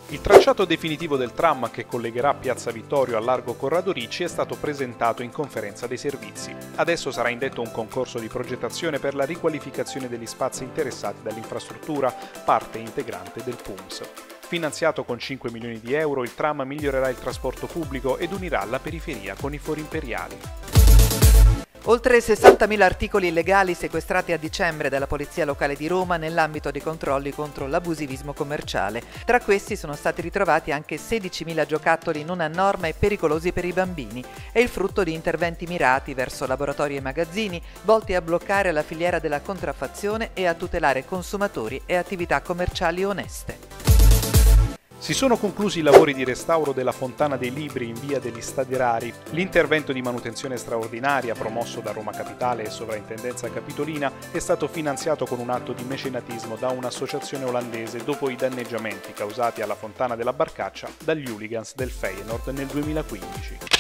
Il tracciato definitivo del tram che collegherà Piazza Vittorio a Largo Corrado Ricci è stato presentato in conferenza dei servizi. Adesso sarà indetto un concorso di progettazione per la riqualificazione degli spazi interessati dall'infrastruttura, parte integrante del PUMS. Finanziato con 5 milioni di euro, il tram migliorerà il trasporto pubblico ed unirà la periferia con i fori imperiali. Oltre 60.000 articoli illegali sequestrati a dicembre dalla Polizia Locale di Roma nell'ambito dei controlli contro l'abusivismo commerciale. Tra questi sono stati ritrovati anche 16.000 giocattoli non a norma e pericolosi per i bambini. È il frutto di interventi mirati verso laboratori e magazzini volti a bloccare la filiera della contraffazione e a tutelare consumatori e attività commerciali oneste. Si sono conclusi i lavori di restauro della Fontana dei Libri in via degli Stadi Rari. L'intervento di manutenzione straordinaria promosso da Roma Capitale e Sovrintendenza Capitolina è stato finanziato con un atto di mecenatismo da un'associazione olandese dopo i danneggiamenti causati alla Fontana della Barcaccia dagli hooligans del Feyenoord nel 2015.